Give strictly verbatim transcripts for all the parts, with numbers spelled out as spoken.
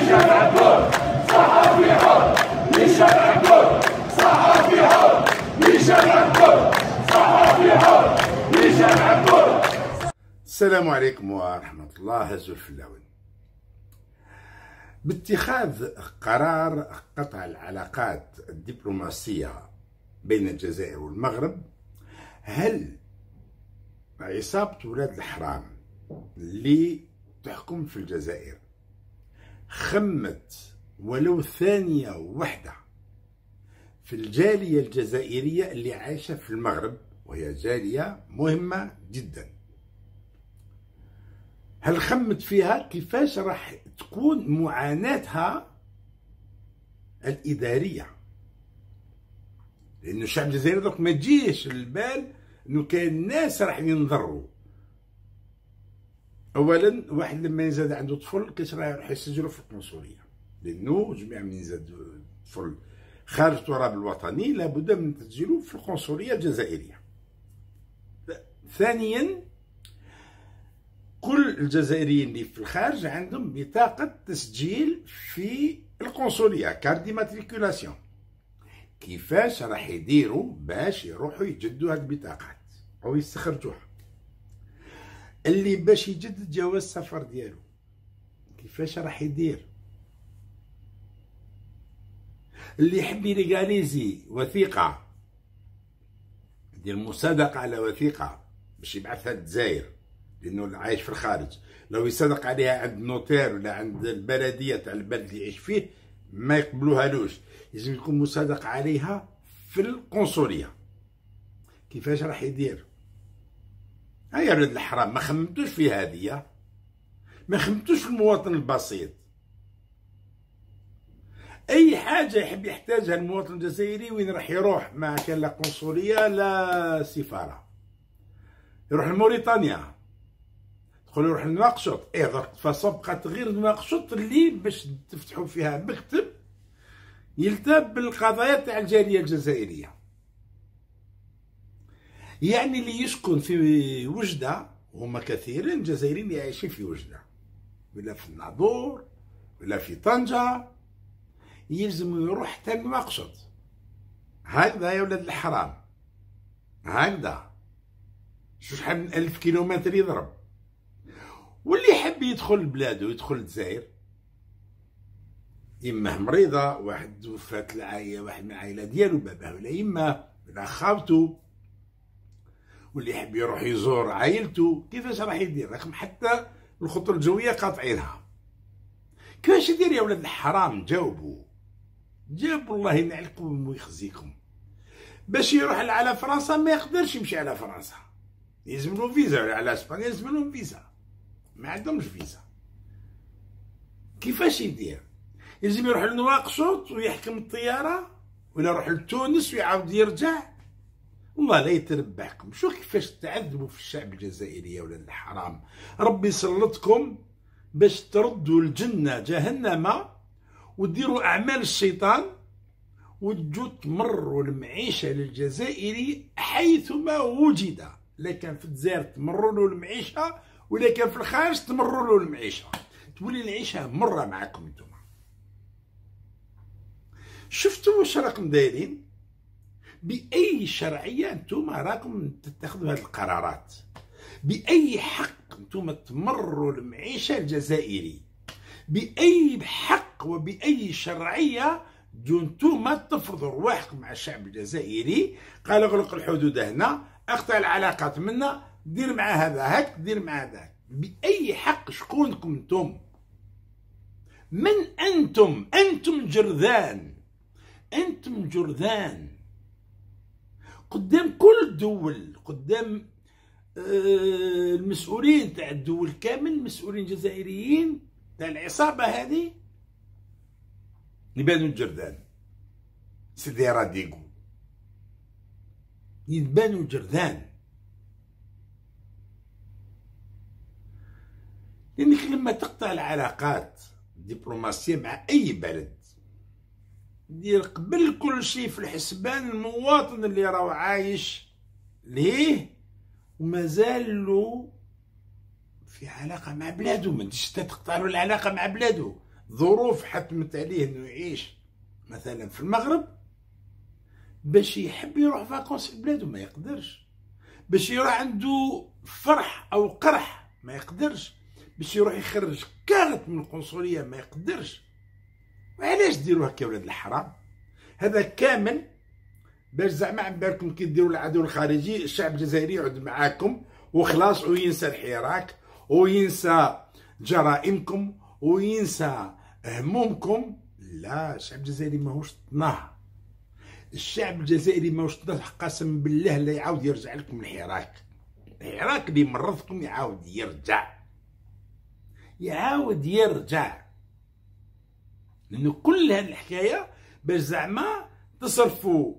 شارع كل صحفي حر، لشارع كل صحفي حر، لشارع كل صحفي حر، لشارع كل. السلام عليكم ورحمة الله الفلاوين. باتخاذ قرار قطع العلاقات الدبلوماسية بين الجزائر والمغرب، هل عصابة ولاد الحرام اللي تحكم في الجزائر خمت ولو ثانية واحدة في الجالية الجزائرية اللي عايشة في المغرب، وهي جالية مهمة جدا؟ هل خمت فيها كيفاش راح تكون معاناتها الإدارية؟ لأنه الشعب الجزائري دوك ما تجيش البال أنه كاين ناس راح ينضروا. أولا، واحد لما يزاد عنده طفل كيش راه يروح يسجلو في القنصلية، لأنه جميع من يزاد طفل خارج التراب الوطني لابد من تسجيله في القنصلية الجزائرية. ثانيا، كل الجزائريين اللي في الخارج عندهم بطاقة تسجيل في القنصلية، كارت دي ماتريكولاسيون. كيفاش راح يديروا باش يروحوا يجدوا هاد البطاقات او يستخرجوها؟ اللي باش يجدد جواز السفر ديالو كيفاش راح يدير؟ اللي يحب يليغاليزي وثيقة ديال المصادقة على وثيقة باش يبعثها للجزائر، لانه عايش في الخارج، لو يصدق عليها عند النوتير ولا عند البلديه تاع البلد اللي يعيش فيه ما يقبلوهالوش، لازم يكون مصادق عليها في القنصليه. كيفاش راح يدير؟ هيا ولاد الحرام، ما خممتوش في هذه، ما خممتوش في المواطن البسيط. اي حاجه يحب يحتاجها المواطن الجزائري وين راح يروح؟ ما كان لا قنصليه لا سفاره، يروح لموريتانيا، تقول يروح لنواكشوط. ايه درك فاصون بقات غير نواكشوط اللي باش تفتحوا فيها مكتب يلتاب بالقضايا تاع الجاليه الجزائريه. يعني اللي يسكن في وجده، وهما كثيرين جزائريين اللي عايشين في وجده ولا في الناظور ولا في طنجه، يلزم يروح حتى لنواكشوط. هكذا يا ولاد الحرام، هكذا شحال من ألف كيلومتر يضرب. واللي يحب يدخل بلادو يدخل الجزائر، إما مريضة، واحد وفات العائلة، واحد من العائلة ديالو باباه ولا يماه ولا خاوتو، واللي يحب يروح يزور عائلته، كيفاش راح يدير؟ راكم حتى الخطوط الجوية قاطعينها. كيفاش يدير يا ولاد الحرام؟ جاوبوا جاوبوا، الله ينعلكم ويخزيكم. باش يروح على فرنسا ما يقدرش يمشي على فرنسا، يلزم له فيزا، ولا على اسبانيا يلزم لهم فيزا، ما عندهمش فيزا. كيفاش يدير؟ يلزم يروح لنواكشوط ويحكم الطياره، ولا يروح لتونس ويعاود يرجع. والله لا يتربحكم. شو كيفاش تعذبوا في الشعب الجزائري يا ولاد الحرام. ربي يسلطكم باش تردوا الجنه جهنم وديروا اعمال الشيطان، وتجوا تمروا المعيشه للجزائري حيثما وجد. لا كان في الجزائر تمروا له المعيشه، ولا كان في الخارج تمروا له المعيشه، تولي العيشه مره معكم نتوما. شفتوا واش راكم دايرين؟ باي شرعيه نتوما راكم تتخذوا هذه القرارات؟ باي حق نتوما تمروا المعيشه الجزائري؟ باي حق وباي شرعيه جو نتوما تفرضوا رواحكم مع الشعب الجزائري؟ قال اغلق الحدود هنا، اقطع العلاقات منا، دير مع هذا هاك، دير مع هذا. بأي حق؟ شكونكم انتم؟ من انتم؟ انتم جرذان، انتم جرذان قدام كل الدول، قدام آه المسؤولين تاع الدول كامل، المسؤولين الجزائريين تاع العصابه هذه، يبانوا جرذان. سيدي راديكو يبانوا جرذان. لأنك لما تقطع العلاقات الدبلوماسية مع أي بلد، دير قبل كل شيء في الحسبان المواطن اللي راهو عايش ليه ومازال له في علاقة مع بلادو. ما تجيش تقطع له العلاقة مع بلادو، ظروف حتمت عليه انه يعيش مثلا في المغرب، باش يحب يروح فاكونس في بلادو ما يقدرش، باش يروح عنده فرح او قرح ما يقدرش، باش يروح يخرج كارت من القنصليه ما يقدرش. وعلاش ديروا هكا يا ولاد الحرام؟ هذا كامل باش زعما عم بالكم كي ديروا العدو الخارجي الشعب الجزائري يقعد معاكم وخلاص، وينسى الحراك وينسى جرائمكم وينسى همومكم. لا، الشعب الجزائري ماهوش طناه، الشعب الجزائري ماهوش طناه، قسم بالله لا يعاود يرجع لكم الحراك. الحراك اللي مرضكم يعاود يرجع، يعاود يرجع، لأنه كل هذه الحكاية باش زعما تصرفوا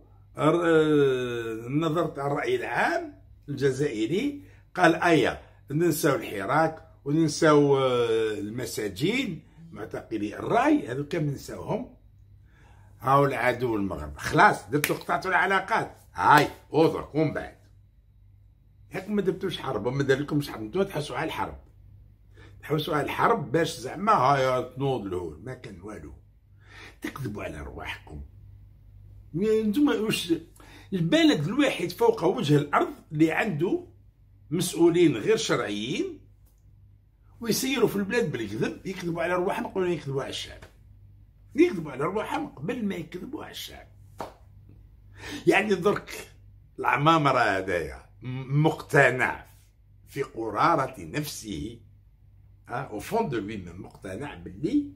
النظر تاع الرأي العام الجزائري. قال أيا ننساو الحراك وننساو المساجين معتقلي الرأي، هذو كامل ننساوهم. هاو العدو المغرب خلاص درتو قطعتوا العلاقات، هاي اوضرك ومن بعد هاك ما درتوش حرب وما دارلكمش حرب، نتوما تحسوا على الحرب، تحسوا على الحرب باش زعما هاي تنوض الهول، ما كان والو. تكذبوا على رواحكم. نتوما واش البلد الواحد فوق وجه الارض اللي عنده مسؤولين غير شرعيين ويسيروا في البلاد بالكذب، يكذبوا على رواحهم قبل ما يكذبوا على الشعب، يكذبوا على رواحهم قبل ما يكذبوا على الشعب. يعني درك العمامرة هذايا مقتنع في قرارة نفسه، ها او فون دو لوي مقتنع باللي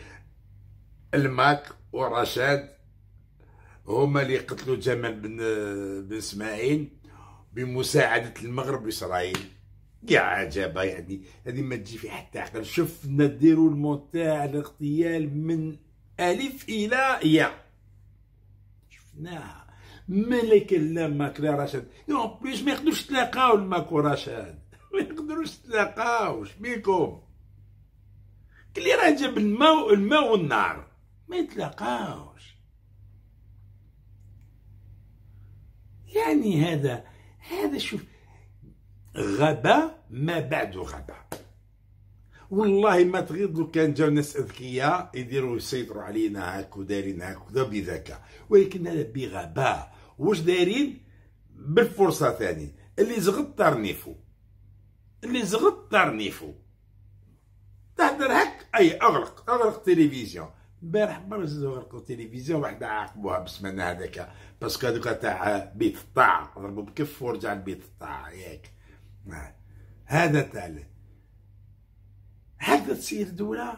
الماك ورشاد هما اللي قتلوا جمال بن بن اسماعيل بمساعدة المغرب وإسرائيل. يا عجبا، يعني هذه ما تجي في حتى عقل. شفنا ديروا المونتاع الاغتيال من ألف إلى ياء، شفناها. ملك لا ماك لا رشاد، يوم بليش ما يقدروش يتلاقاو الماك ورشاد، ما يقدروش يتلاقاو. شبيكم؟ كلي راه جاب الماء الماء والنار ما يتلاقاوش. يعني هذا هذا شوف غباء ما بعد غباء. والله ما تغيض لو كان جاو ناس اذكياء يديروا يسيطروا علينا هاك ودارين هكذا بذكاء، ولكن هذا بغباء. واش دايرين؟ بالفرصه ثاني اللي زغط ترنيفو، اللي زغط ترنيفو تهدر هك اي اغلق اغلق تلفزيون. البارح برا زادو غلقوا التلفزيون، واحد عاقبوها بسمنا هذاك باسكو هذوك تاع بيت الطاع ضربوا بكف ورجع لبيت الطاع ياك. هذا تاع هكذا تصير دولة،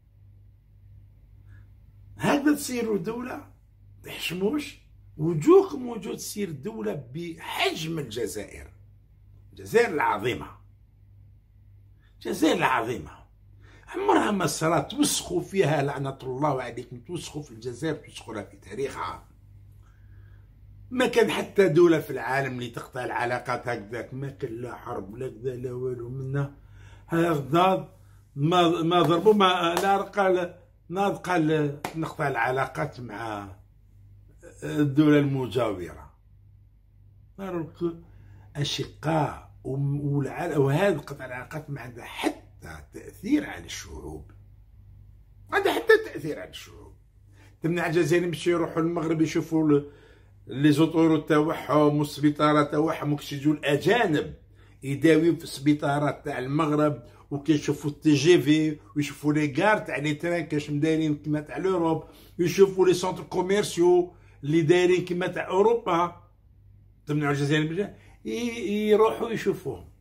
هكذا تصير دولة. تحشموش وجوهكم وجود تصير دولة بحجم الجزائر، الجزائر العظيمة، الجزائر العظيمة عمرها ما صارت. توسخوا فيها لعنة الله عليكم، توسخوا في الجزائر، توسخوا لها في تاريخها. ما كان حتى دولة في العالم اللي تقطع العلاقات هكذاك، ما كان لا حرب لا كذا لا والو منا. هذا ما ما ضربوا ما لا قال ناض قال نقطع العلاقات مع الدولة المجاورة. راك أشقاء، وهذا قطع العلاقات ما عندها حتى تأثير على الشعوب، عندها حتى تأثير على الشعوب. تمنع الجزائريين باش يروحوا للمغرب يشوفوا لي زوطورو تاعهم والسبيطارات تاعهم، وكاش يجوا الأجانب يداويو في السبيطارات تاع المغرب، وكيشوفوا التي جي في ويشوفوا لي كار تاع لي تران كاش مدايرين كيما تاع لوروب، ويشوفوا لي سونتر كوميرسيو اللي دايرين كيما تاع اوروبا. تمنعوا الجزائريين يروحوا يشوفوهم،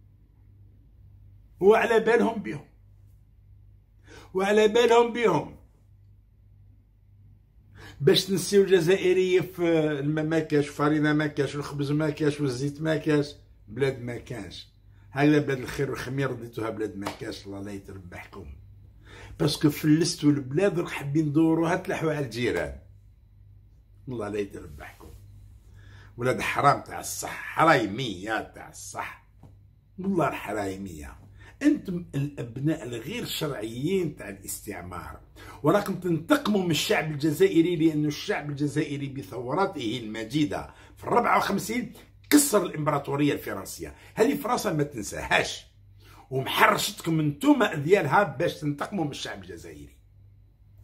وعلى بالهم بهم، وعلى بالهم بهم باش تنسيو الجزائرية في الماء ما كاش، الفرينة ما كاش، الخبز ما كاش، والزيت ما كاش. بلاد ما كانش هكذا، بلاد الخير والخمير رديتوها بلاد ما كاش. الله لا يتربحكم، باسكو فلستوا البلاد راك حابين ندوروها تلحوا على الجيران. الله لا يتربحكم، ولاد حرام تاع الصح، حرايمية تاع الصح، والله الحرايمية. انتم الابناء الغير شرعيين تاع الاستعمار، وراكم تنتقموا من الشعب الجزائري، لأن الشعب الجزائري بثورته المجيدة في الرابعة وخمسين كسر الامبراطورية الفرنسية. هذه فرنسا ما تنساهاش، ومحرشتكم انتوما ديالها باش تنتقموا من الشعب الجزائري.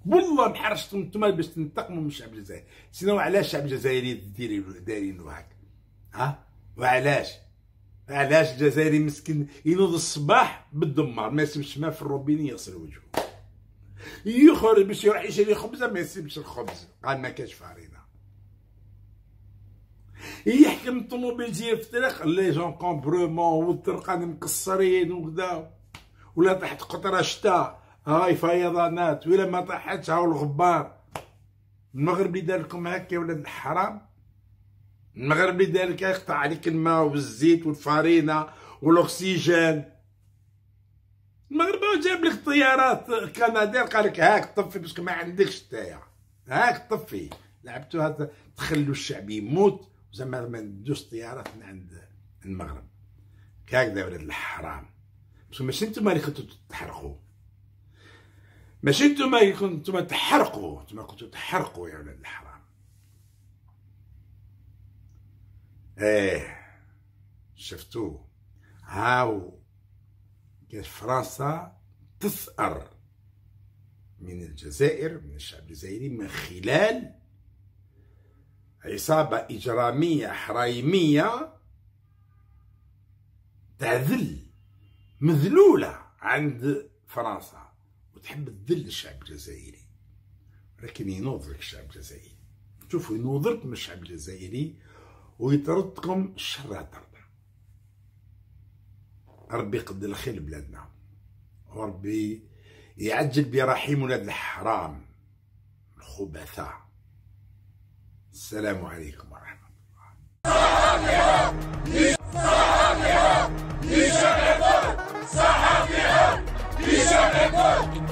والله نحرجتكم نتوما باش تنتقموا من الشعب الجزائري. سينو علاش الشعب الجزائري دايرينو هكا؟ ها؟ وعلاش؟ علاش الجزائري مسكين ينوض الصباح بالدمار ما يسيبش ما في الروبيني يغسل وجهه، يخرج باش يروح يشري خبزه ما يسيبش الخبز قال ما كاش فارينه، يحكم الطوموبيلجيه في الطريق لي جون كومبرومون والطرقان مكسرين وكذا، ولا تحت قطره شتاء هاي فيضانات، ولا ما طاحتش هاو الغبار. المغرب اللي دار لكم هكا يا ولاد الحرام، المغرب اللي دار لك يقطع عليك الماء والزيت والفارينه والاكسجين. المغرب جاب لك طيارات كندير قال لك هاك طفي باش ما عندكش نتايا، هاك طفي. لعبتوا هذا تخلوا الشعب يموت زعما ما ندوش طيارات من عند المغرب. هكذا يا ولاد الحرام، باسكو ماشي نتوما اللي كنتو تحرقوا، ماشي نتوما اللي كنتو تحرقوا، نتوما كنتو تحرقوا يا ولاد الحرام. ايه شفتو هاو كاش فرنسا تثأر من الجزائر، من الشعب الجزائري، من خلال عصابة إجرامية حرايمية تعذل مذلولة عند فرنسا وتحب تذل الشعب الجزائري، ولكن ينوض لك الشعب الجزائري. شوفوا ينوض لكم الشعب الجزائري ويطردكم الشر طرد. ربي يقدر الخير لبلادنا، وربي يعجل برحيم ولاد الحرام الخبثاء. السلام عليكم ورحمة الله. صحافيها صحافيها